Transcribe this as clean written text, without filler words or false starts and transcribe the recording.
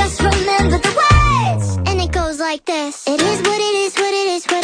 just remember the words. And it goes like this. It is what it is, what it is, what